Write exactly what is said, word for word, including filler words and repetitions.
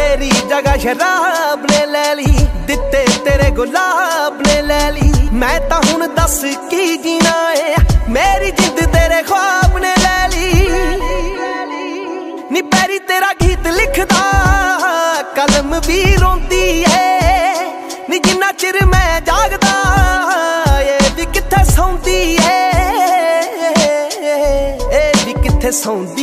तेरी जगह शराब ने ले ली, दिते तेरे गुलाब ने ले ली। मैं तां हुण दस की जीना है, मेरी जिंद तेरे ख्वाब ने ले ली। नी पैरी तेरा गीत लिखदा कलम भी रोंदी है, नी जिन्ना चिर मैं जागदा ये भी किथे सौंदी है, ये भी किथे सौंदी